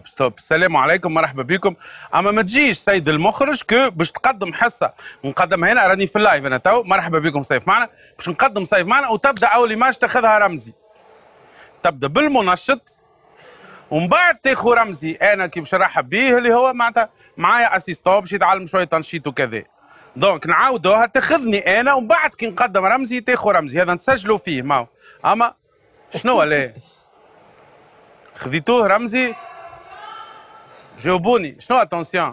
ستوب. السلام عليكم مرحبا بكم. اما ما تجيش سيد المخرج كو باش تقدم حصه ونقدم هنا، راني في اللايف انا تو. مرحبا بكم سيف معنا، باش نقدم سيف معنا وتبدا اول ايماج تاخذها رمزي، تبدا بالمنشط ومن بعد تاخذ رمزي انا كي باش نرحب به اللي هو معناتها معايا اسيستون باش يتعلم شويه تنشيط وكذا. دونك نعاودوها، تاخذني انا ومن بعد كي نقدم رمزي تاخذ رمزي، هذا نسجلوا فيه ماو. اما شنو ليه خذيتوه رمزي؟ جاوبوني شنو اتونسيون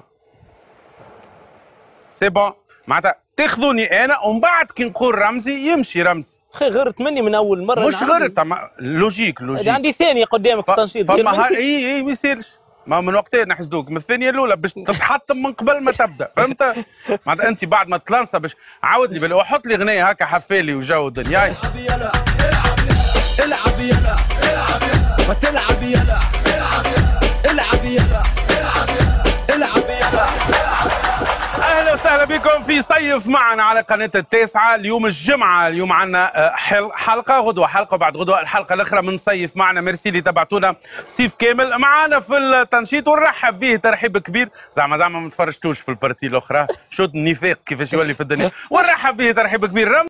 سي بون، معناتها تاخذوني انا ومن بعد كي نقول رمزي يمشي رمزي. اخي غرت مني من اول مره. مش غرت، اما لوجيك عندي ثانيه قدامك في التنشيط. فما اي ما يصيرش، ما من وقتين نحسدوك من الثانيه الاولى باش تتحطم من قبل ما تبدا، فهمت؟ معناتها انت بعد ما تلانسا باش عاودني بالله وحط لي غنيه هكا حفالي وجو الدنيا. العب يلا العب يلا العب يلا ما تلعب يلا العب يلا العب يلا. اهلا وسهلا بكم في صيف معنا على قناه التاسعه. اليوم الجمعه، اليوم عندنا حلقه، غدوه حلقه وبعد غدوه الحلقه الاخرى من صيف معنا. ميرسي اللي تبعتونا صيف كامل معنا في التنشيط ونرحب به ترحيب كبير. زعما ما تفرجتوش في البارتي الاخرى شو النفاق كيفاش يولي في الدنيا. ونرحب به ترحيب كبير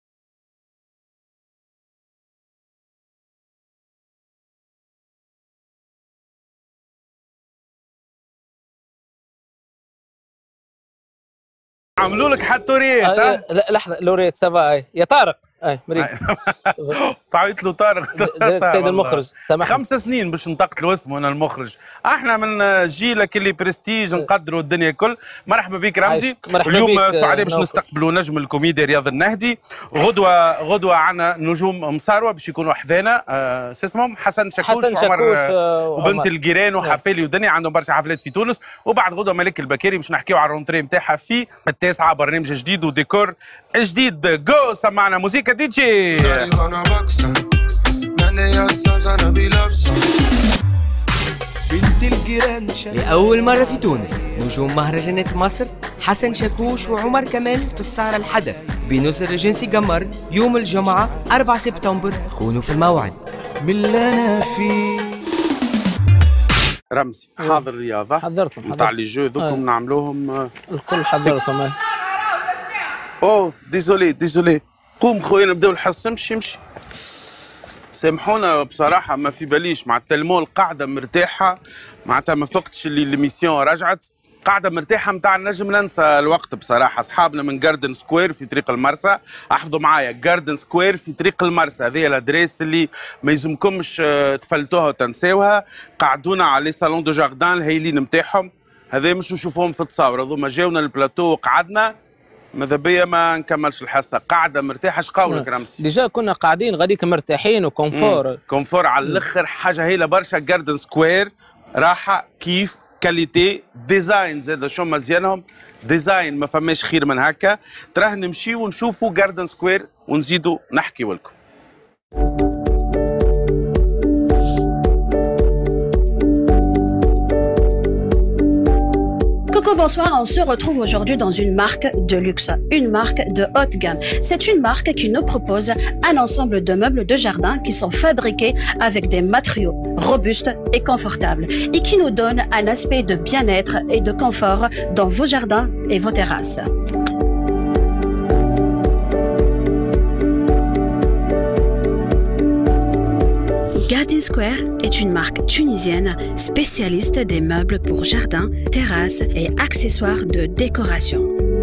عملوا لك حتوريات. لا لحظه، لوريت سافا يا طارق. مريض تعيط له طارق سيد المخرج سامحني. 5 سنين باش ننتقلوا اسمه انا المخرج. احنا من جيلك اللي برستيج نقدروا الدنيا الكل. مرحبا بك رمزي. اليوم سعداء باش نستقبلوا نجم الكوميديا رياض النهدي. غدوه عندنا نجوم مصاروه باش يكونوا حذانا. شو اسمهم؟ حسن شاكوش وعمر وبنت الجيران وحفالي ودنيا. عندهم برشا حفلات في تونس. وبعد غدوه ملك البكاري باش نحكيو على الرونتري نتاعها في التاسعه. برنامج جديد وديكور جديد. جو سمعنا موسيقى دي جي. لأول مرة في تونس نجوم مهرجانات مصر حسن شاكوش وعمر كمال في السهرة الحدث بنزل رجنسي قمر يوم الجمعة 4 سبتمبر. كونوا في الموعد. من اللي أنا فيه رمزي حاضر الرياضة. حضرتهم نتاع لي جو ذوكم نعملوهم الكل حضرتهم. اوه ديزولي قوم خويا نبداو الحصه. امشي سامحونا بصراحه ما في باليش مع التلمو القاعده مرتاحه، معناتها ما فقتش اللي الميسيون رجعت قاعده مرتاحه نتاع نجم ننسى الوقت بصراحه. اصحابنا من جاردن سكوير في طريق المرسى، احفظوا معايا جاردن سكوير في طريق المرسى، هذه الادريس اللي ما يلزمكمش تفلتوها وتنساوها. قعدونا على لي صالون دو جاردان الهايلين نتاعهم، هذا مش نشوفوهم في التصاور، هذوما جاونا البلاتو وقعدنا. ماذا بيا ما نكملش الحصه، قاعده مرتاحه. اش قولك رمزي؟ ديجا كنا قاعدين غاديك مرتاحين وكونفور. كونفور على الاخر، حاجه هايله برشا. جاردن سكوير راحه كيف كاليتي ديزاين زاد شو مزيانهم ديزاين، ما فماش خير من هكا. تراه نمشيو ونشوفوا جاردن سكوير ونزيدوا نحكيو لكم. Coucou, bonsoir, on se retrouve aujourd'hui dans une marque de luxe, une marque de haute gamme. C'est une marque qui nous propose un ensemble de meubles de jardin qui sont fabriqués avec des matériaux robustes et confortables et qui nous donnent un aspect de bien-être et de confort dans vos jardins et vos terrasses. Garden Square est une marque tunisienne spécialiste des meubles pour jardins, terrasses et accessoires de décoration.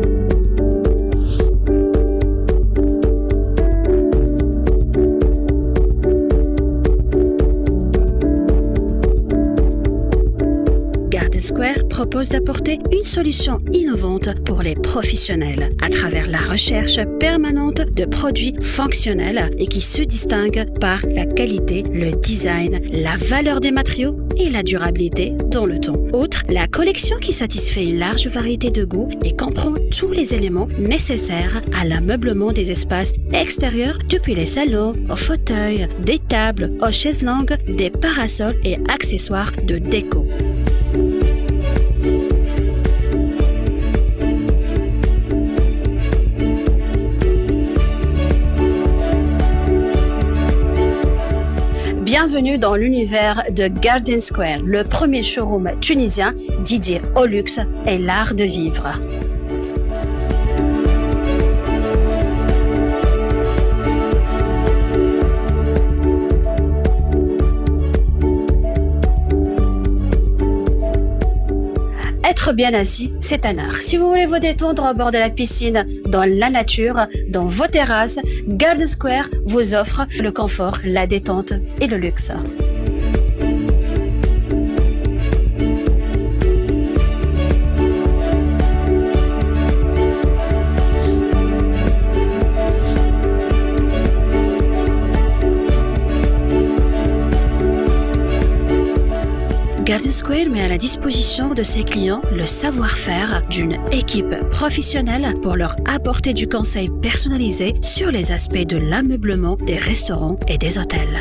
Garden Square propose d'apporter une solution innovante pour les professionnels à travers la recherche permanente de produits fonctionnels et qui se distinguent par la qualité, le design, la valeur des matériaux et la durabilité dans le temps. Outre la collection qui satisfait une large variété de goûts et comprend tous les éléments nécessaires à l'ameublement des espaces extérieurs, depuis les salons, aux fauteuils, des tables, aux chaises longues, des parasols et accessoires de déco. bienvenue dans l'univers de Garden Square, le premier showroom tunisien dédié au luxe et l'art de vivre. Être bien assis, c'est un art. Si vous voulez vous détendre au bord de la piscine, dans la nature, dans vos terrasses, Garden Square vous offre le confort, la détente et le luxe. Garden Square met à la disposition de ses clients le savoir-faire d'une équipe professionnelle pour leur apporter du conseil personnalisé sur les aspects de l'ameublement des restaurants et des hôtels.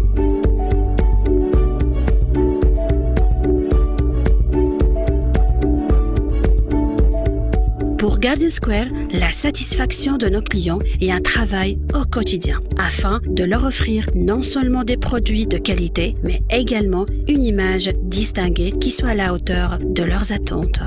Pour Garden Square, la satisfaction de nos clients est un travail au quotidien afin de leur offrir non seulement des produits de qualité, mais également une image distinguée qui soit à la hauteur de leurs attentes.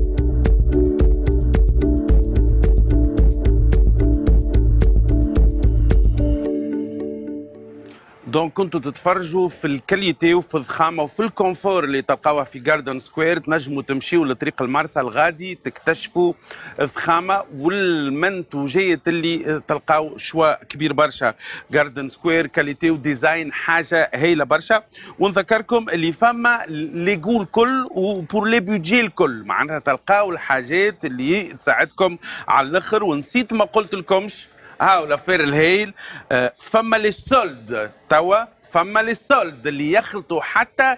دونك كنتوا تتفرجوا في الكاليتي وفي الضخامه وفي الكونفور اللي تلقاوها في جاردن سكوير. تنجموا تمشيوا لطريق المرسى الغادي تكتشفوا الضخامه والمنتوجات اللي تلقاو شوا كبير برشا. جاردن سكوير كاليتي وديزاين حاجه هايله برشا. ونذكركم اللي فما لي جو الكل وبور لي بيدجي الكل، معناتها تلقاو الحاجات اللي تساعدكم على الاخر. ونسيت ما قلت لكمش هاو لافير الهيل، فما لي سولد توا، فما لي سولد اللي يخلطوا حتى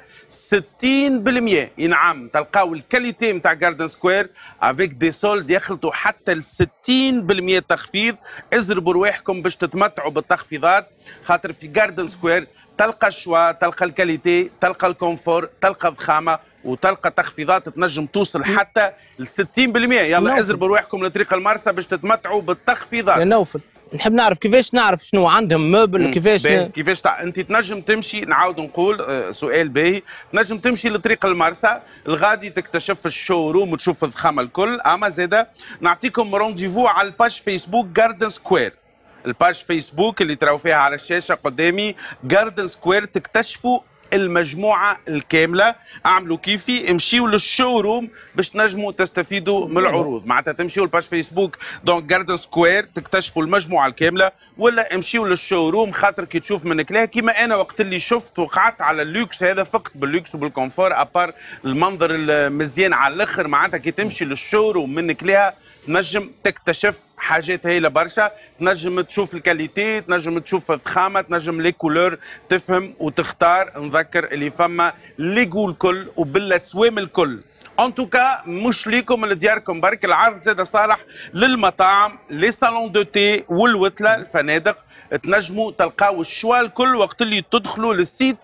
60%. نعم تلقاو الكاليتي نتاع جاردن سكوير افيك دي سولد يخلطوا حتى ال 60% تخفيض. اضربوا رواحكم باش تتمتعوا بالتخفيضات، خاطر في جاردن سكوير تلقى الشوا، تلقى الكاليتي، تلقى الكونفور، تلقى الضخامه وتلقى تخفيضات تنجم توصل حتى ل 60%. يلا اضربوا رواحكم لطريق المرسى باش تتمتعوا بالتخفيضات. يا نوفل نحب نعرف كيفاش نعرف شنو عندهم مبل، كيفاش انت تنجم تمشي. نعاود نقول سؤال باهي، تنجم تمشي لطريق المرسى الغادي تكتشف الشوروم وتشوف الضخامه الكل. اما زاده نعطيكم رونديفو على الباج فيسبوك جاردن سكوير، الباج فيسبوك اللي تراو فيها على الشاشه قدامي جاردن سكوير، تكتشفوا المجموعة الكاملة. اعملوا كيفي، امشيوا للشوروم باش تنجموا تستفيدوا من العروض. معناتها تمشيوا لباج فيسبوك دونك جاردن سكوير تكتشفوا المجموعة الكاملة، ولا امشيوا للشوروم خاطر كي تشوف من كلاه كيما انا وقت اللي شفت وقعدت على اللوكس هذا فقت باللوكس وبالكونفور ابار المنظر المزيان على الاخر. معناتها كي تمشي للشوروم من كلاه تنجم تكتشف حاجات هايله برشا، تنجم تشوف الكاليتي، تنجم تشوف الضخامه، تنجم لي كولور تفهم وتختار. نذكر اللي فما لي جو الكل وبالاسوام الكل. ان توكا مش ليكم لدياركم برك، العرض زاد صالح للمطاعم، لي صالون دو تي والوتله، الفنادق. تنجموا تلقاو الشوا الكل وقت اللي تدخلوا للسيت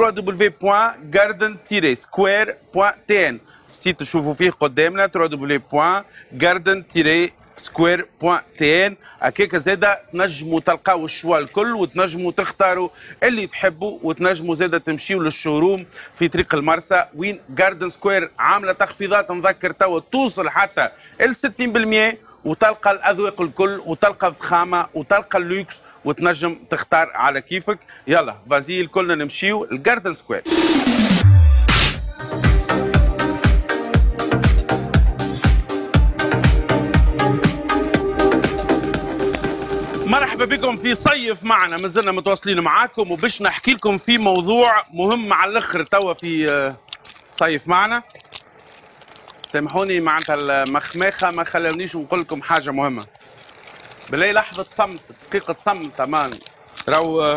www.garden-square.tn. السيت تشوفوا فيه قدامنا www.garden-square.tn. هكاك زاده تنجموا تلقاو الشوا الكل وتنجموا تختاروا اللي تحبوا، وتنجموا زاده تمشيوا للشوروم في طريق المرسى وين جاردن سكوير عامله تخفيضات. نذكر توا توصل حتى ال 60%، وتلقى الاذواق الكل وتلقى الضخامه وتلقى اللوكس وتنجم تختار على كيفك. يلا فازي الكلنا نمشيو الجاردن سكوير. مرحبا بكم في صيف معنا، مازلنا متواصلين معاكم وباش نحكي لكم في موضوع مهم على الاخر توا في صيف معنا. سامحوني معناتها المخماخه ما خلونيش نقول لكم حاجه مهمه. بالله لحظه صمت، دقيقه صمت امان، راهو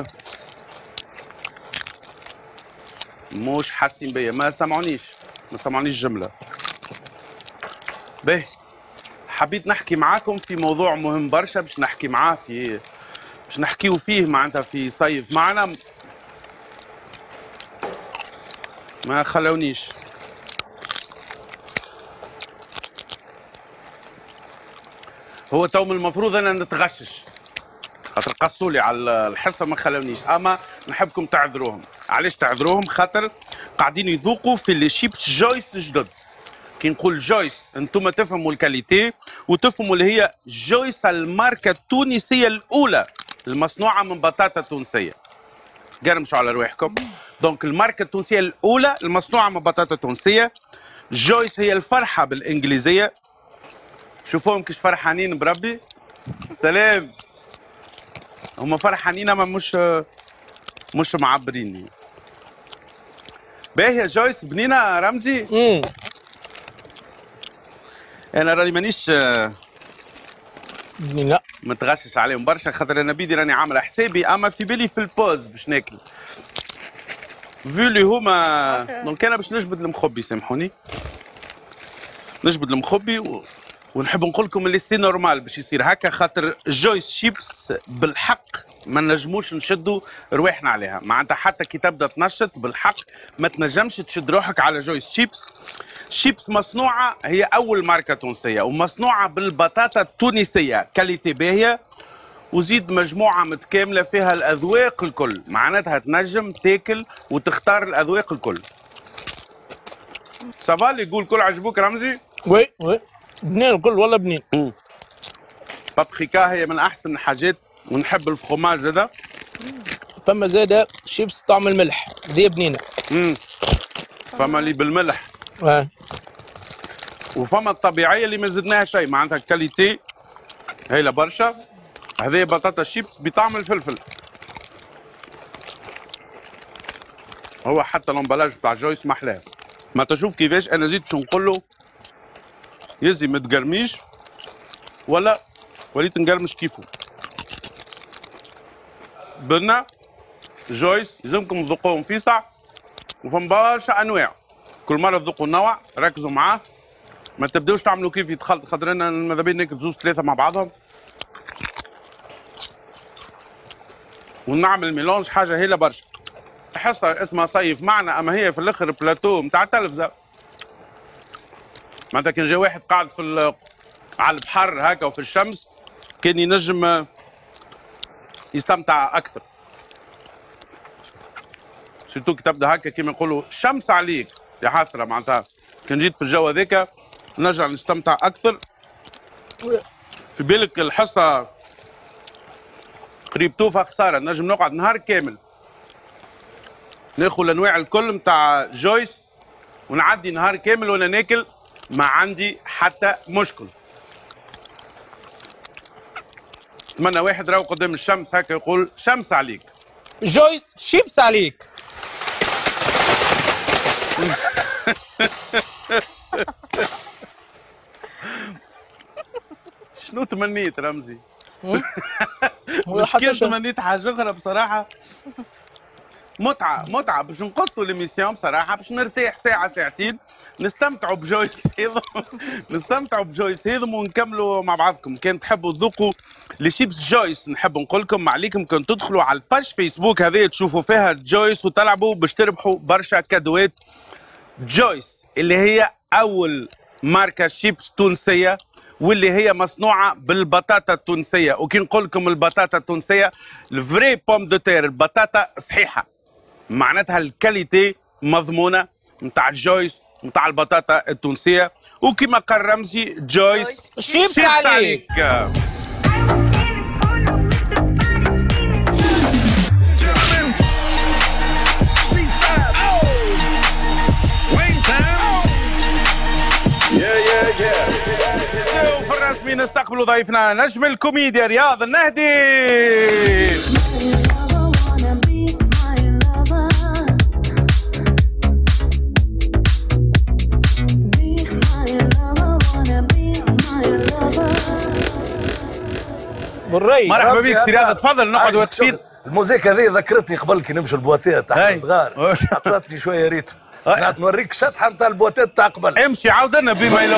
مش حاسين بيا، ما سمعونيش جمله. باهي حبيت نحكي معاكم في موضوع مهم برشا باش نحكي معاه باش نحكيو فيه معناتها في صيف معنا. ما خلونيش. هو تو من المفروض انا نتغشش خاطر قصولي على الحصه ما خلونيش، اما نحبكم تعذروهم. علاش تعذروهم؟ خاطر قاعدين يذوقوا في لي شيبس جويس جدد. كي نقول جويس انتم تفهموا الكاليتي وتفهموا اللي هي جويس الماركه التونسيه الاولى المصنوعه من بطاطا تونسيه. قرمشوا على رواحكم. دونك الماركه التونسيه الاولى المصنوعه من بطاطا تونسيه. جويس هي الفرحه بالانجليزيه. شوفوهم كيش فرحانين بربي. سلام. هم فرحانين اما مش معبرين. باهي يا جويس بنينه رمزي. انا راني مانيش لا متغشش عليهم برشا خاطر انا بيدي راني عامل حسابي اما في بالي في البوز باش ناكل. فيو اللي هما دونك انا باش نجبد المخبي سامحوني. نجبد المخبي ونحب نقول لكم اللي سي نورمال باش يصير هكا خاطر جويس شيبس بالحق ما نجموش نشدوا رواحنا عليها. معناتها حتى كي تبدا تنشط بالحق ما تنجمش تشد روحك على جويس شيبس. شيبس مصنوعه هي اول ماركه تونسيه ومصنوعه بالبطاطا التونسيه كاليتي باهيه وزيد مجموعه متكامله فيها الاذواق الكل. معناتها تنجم تاكل وتختار الاذواق الكل. صافا يقول كل عجبوك رمزي؟ وي بنين الكل والله بنين. بابريكا هي من احسن الحاجات ونحب الفخوماج زاده. فما زاده شيبس طعم الملح دي بنينه. فما اللي بالملح. وفما الطبيعيه اللي ما زدناها شيء معناتها الكاليتي هايله برشا. هذه بطاطا شيبس بطعم الفلفل. هو حتى الامبلاج بتاع جويس محلاه. ما تشوف كيفاش انا زيد شو نقول له يزي متقرميش ولا وليت نقرمش كيفه. بنا جويس يلزمكم تذوقوهم فيسع وفما برشا انواع. كل مره تذوقوا نوع ركزوا معاه. ما تبداوش تعملوا كيف يتخلط خاطر انا ماذا بينا ناكل زوز ثلاثه مع بعضهم. ونعمل ميلونج حاجه هيله برشا. تحسها اسمها صيف معنا اما هي في الاخر بلاتو نتاع تلفزه. معناتها كان جا واحد قاعد على البحر هكا وفي الشمس كان ينجم يستمتع اكثر. سيرتو كي تبدا هكا كيما يقولوا شمس عليك يا حسره. معناتها كان جيت في الجو هذاك نرجع نستمتع اكثر. في بالك الحصه قريب توفى خساره نجم نقعد نهار كامل ناخذ الانواع الكل نتاع جويس ونعدي نهار كامل وانا ناكل ما عندي حتى مشكل. اتمنى واحد راهو قدام الشمس هكا يقول شمس عليك. جويس شيبس عليك. شنو تمنيت رمزي؟ مش كيف تمنيت حاجه اخرى بصراحه. متعه باش نقصوا ليميسيون بصراحه باش نرتاح ساعه ساعتين نستمتعوا بجويس هذم ونكملوا مع بعضكم. كان تحبوا تذوقوا لشيبس جويس نحب نقول لكم ما عليكم كان تدخلوا على الباج فيسبوك هذه تشوفوا فيها جويس وتلعبوا باش تربحوا برشا كادوات. جويس اللي هي اول ماركه شيبس تونسيه واللي هي مصنوعه بالبطاطا التونسيه. وكي نقول لكم البطاطا التونسيه الفري بوم دو تير البطاطا صحيحه معناتها الكاليتي مضمونه نتاع جويس نتاع البطاطا التونسيه. وكما قال رمزي جويس شيبس عليك. وفي الرسمي نستقبلوا ضيفنا نجم الكوميديا رياض النهدي. مرحبا بك سي رياض تفضل نقعد واقفين. الموسيقى هذه ذكرتني قبل كي نمشوا البواتيه تاع صغار عطاتني شويه ريتم. نوريك شطحه نتاع البواتيه تاع قبل. امشي عاود لنا بما يلوم.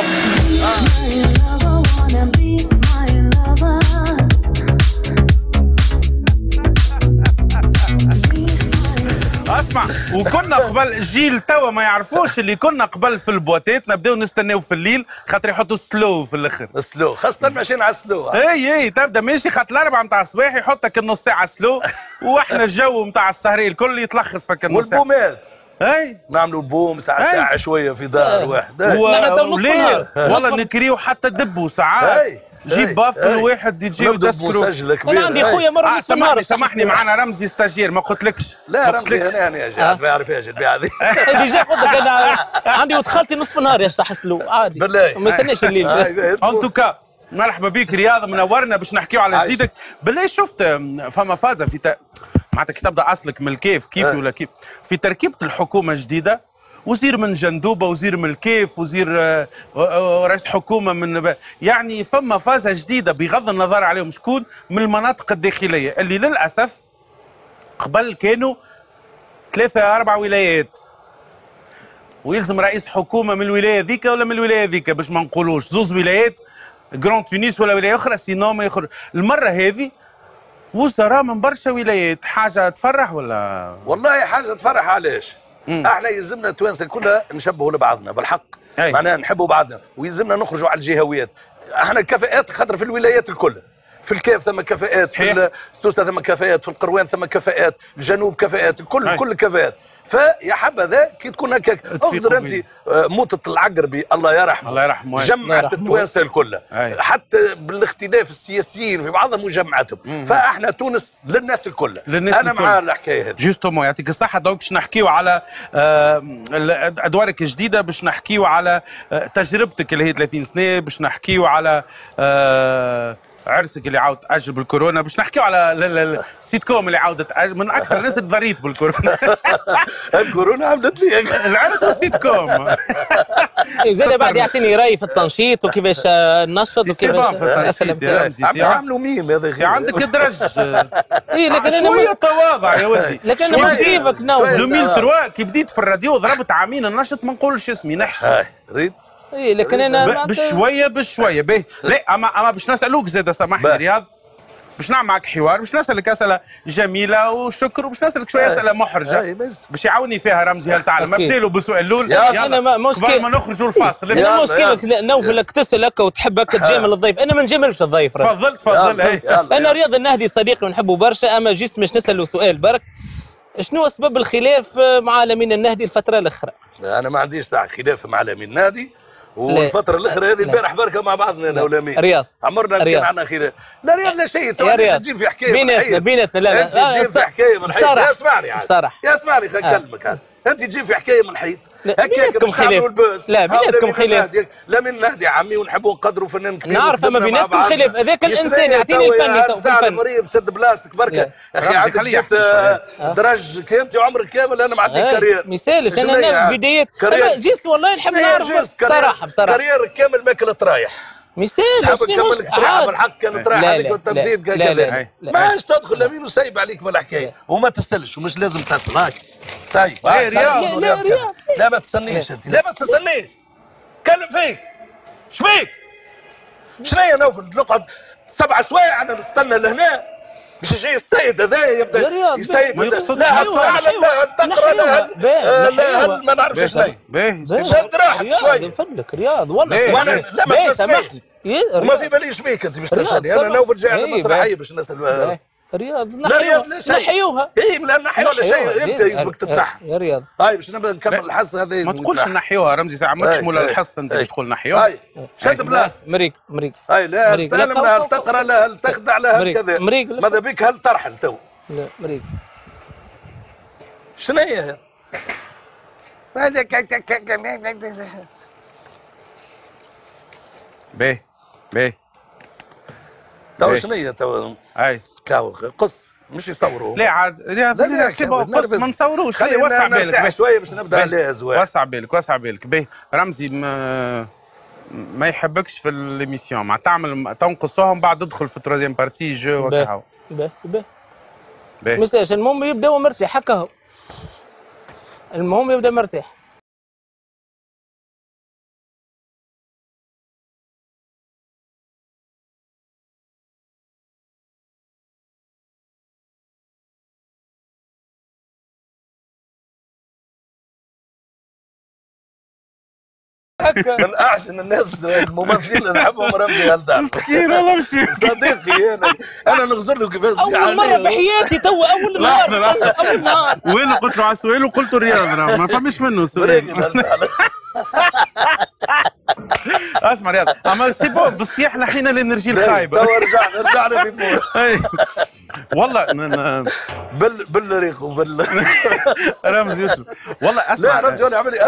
اسمع، وكنا قبل جيل توا ما يعرفوش اللي كنا قبل في البواتات نبداو نستناو في الليل خاطر يحطوا سلو في الاخر. سلو خاصة ماشيين على السلو. اي تبدا ماشي خاطر الاربعه نتاع الصباح يحطك النص ساعه سلو واحنا الجو نتاع السهري الكل يتلخص فك النص ساعه. والبومات اي نعملوا البوم ساعة شوية في دار واحد. وليه والله نكريو حتى دبوا ساعات. جيب بافل واحد دي جي ودسكرو. انا عندي خويا مره نصف النهار. سامحني معنا رمزي ستاجير ما قلتلكش. لا رمزي انا يا جماعه ما يعرفهاش البيعه هذه. ديجا قلت لك انا عندي ولد خالتي نصف النهار يشطح سلو عادي بالله ما يستناش الليل. ان توكا مرحبا بك رياض منورنا باش نحكيو على جديدك. بالله شفت فما فازه في معناتها كي تبدا اصلك من الكيف كيفي ولا كيف في تركيبه الحكومه الجديده وزير من جندوبه وزير من الكيف وزير رئيس حكومه من يعني فما فازه جديده بغض النظر عليهم شكون من المناطق الداخليه اللي للاسف قبل كانوا 3-4 ولايات ويلزم رئيس حكومه من الولايه ذيك ولا من الولايه ذيك باش ما نقولوش زوز ولايات جراند تونس ولا ولايه اخرى سينو ما يخرج. المره هذه وزراء من برشا ولايات. حاجه تفرح ولا؟ والله حاجه تفرح. علاش؟ احنا يلزمنا التوانسه كلها نشبهوا لبعضنا بالحق. معناها نحبوا بعضنا ويلزمنا نخرجوا على الجهويات. احنا الكفاءات خاطر في الولايات الكل. في الكاف ثم كفاءات، في السوسه ثم كفاءات، في القروان ثم كفاءات، الجنوب كفاءات، الكل كفاءات. فيا حبذا كي تكون هكاك اخزر انت موتة العقربي الله يرحمه جمعت التوانسه الكل حتى بالاختلاف السياسيين في بعضهم وجمعتهم. فاحنا تونس للناس الكل. انا مع الحكايه هذه. جوستومون يعطيك الصحه. دوك باش نحكيو على ادوارك الجديده، باش نحكيو على تجربتك اللي هي 30 سنه، باش نحكيو على عرسك اللي عاود تأجل بالكورونا، باش نحكيو على السيت كوم اللي عاودت من اكثر الناس اللي ضريت بالكورونا. الكورونا عملت لي العرس والسيت كوم. زاد بعد يعطيني راي في التنشيط وكيفاش ننشط وكيفاش عملوا ميم هذا. عندك الدرج لكن شويه تواضع يا ولدي. لكن انا مش كيفك نو 2003 كي بديت في الراديو ضربت عامين النشط ما نقولش اسمي نحشي. ريت لكن انا بشويه باهي. لا اما باش نسالوك زاد سامحني رياض، باش نعمل معك حوار، باش نسالك اسئله جميله وشكر، وباش نسالك شويه اسئله محرجه باش يعاوني فيها رمزي. هل تعلم نبدا له بالسؤال الاول انا مش قبل ما نخرجوا الفاصل. انا مش كيفك نوفلك تسال هكا وتحب هكا تجامل الضيف. انا ما نجاملش الضيف. تفضل. انا رياض النهدي صديقي ونحبه برشا، اما جيت باش نساله سؤال برك. شنو اسباب الخلاف مع لمين النهدي الفتره الاخرى؟ انا ما عنديش ساعه خلاف مع لمين النهدي والفترة الأخرى هذه البارح بركة مع بعضنا أنا ولمين. رياض عمرنا كان عندنا خلاف. لا رياض لا شيء. تو تجيب في حكاية بيناتنا. لا أنت تجيب في حكاية من حيط. يا اسمعني بصراحة يا اسمعني خليني أكلمك. أنت تجيب في حكاية من حيط. بيناتكم خلاف. لا بيناتكم خلاف. لا من نهدي عمي ونحبوا نقدروا فنان كبير. نعرف أما بيناتكم خلاف. هذاك الإنسان يعطيني الفن. تاع المريض سد بلاستيك بركة. أخي عندك جيت درج كي أنت عمرك كامل أنا ما عندي كارير. ما يسالش أنا بدايات. جيس والله نحب نعرف بصراحة. كارير كامل ماكلة رايح. مثال تحب تكمل ترايح بالحق كانت رايح هذيك والتمثيل كذا. ما عادش تدخل لمين وسايب عليك بالحكايه وما تسالش ومش لازم تسال هاك سايب. رياض لا ما تسنيش انت. لا ما تسنيش كلم فيك. شبيك شنيا نوفل نقعد 7 سوايع انا نستنى لهنا مش يجي السيد هذا يبدا يسيب. لا تقرا لا ما نعرفش شنو شد راحك شوي من فضلك رياض والله. وانا لا ما تسمحش وما في باليش بيك انت باش تسالني. انا نوفل جاي على مسرحيه باش نسال رياض. لا رياض لا شيء نحيوها. اي لا نحيوها لا شيء. انت يلزمك تتنحى يا رياض. هاي باش نبدا نكمل الحص هذا. ما تقولش نحيوها رمزي ساعه ما تشمل الحص انت باش تقول نحيوها. هاي شد بلاص مريق هاي لا تعلم هل تقرا لا هل تخدع لا هل كذا. ماذا بك هل ترحل تو. لا مريق شنو هي هذا؟ باهي تو شنو هي تو؟ اي كاو قص مش يصوروا. لا عاد قص ما نصوروش. وسع بالك شويه باش نبدا لاز. وسع بالك باهي. رمزي ما يحبكش في الاميسيون مع تعمل تنقصوهم بعد تدخل في التروزيام بارتي جو وكاو. باهي مساش. المهم يبداو مرتاح هكا. المهم يبدا مرتاح. هكا. من احسن الناس الممثلين اللي نحبهم رمزي هلدار. مسكين والله مش صديقي انا نغزر له كيفاش اول مره في حياتي توا اول نهار اول نهار. وين قلت له على السؤال وقلت له رياض ما فماش منه سؤال. اسمع رياض اما سي بون بالصياح نحينا الانرجي الخايبه. توا رجعنا في بور. والله بالريق رمزي يوسف والله اسمع. لا رمزي ولا عمل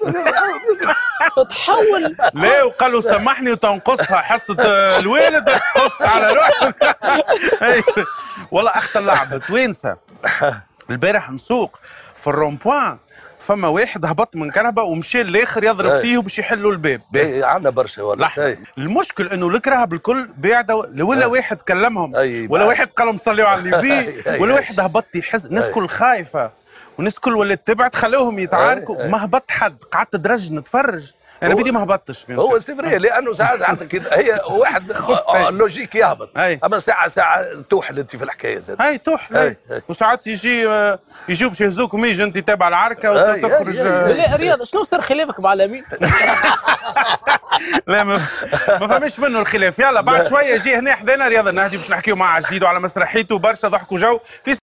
تحول. لا وقال له سامحني وتنقصها حصه الوالد تقص على روحك. والله اخت اللعبه توينسه. البارح نسوق في الرومبوان فما واحد هبط من كرهبه ومشى الاخر يضرب فيه باش يحلوا الباب. عندنا برشا والله. المشكل انه الكرهب الكل بعده ولا واحد كلمهم ولا واحد قال لهم صليوا على النبي ولا واحد هبط يحس. الناس كل خايفه والناس كل ولات تبعد خلوهم يتعاركوا. ما هبط حد قعدت درج نتفرج. انا بدي ما هبطتش. هو سيفري لانه ساعات هي واحد لوجيك يهبط اما ساعه توحل انت في الحكايه زاد. هاي توحل وساعات يجيو باش يهزوكم يجي انت تابع العركه وتخرج. لا رياض شنو صار خلافك مع لامين؟ لا ما فماش منه الخلاف. يلا بعد شويه جي هنا حدانا رياض النهدي باش نحكيو معاه جديد وعلى مسرحيته برشا ضحك وجو في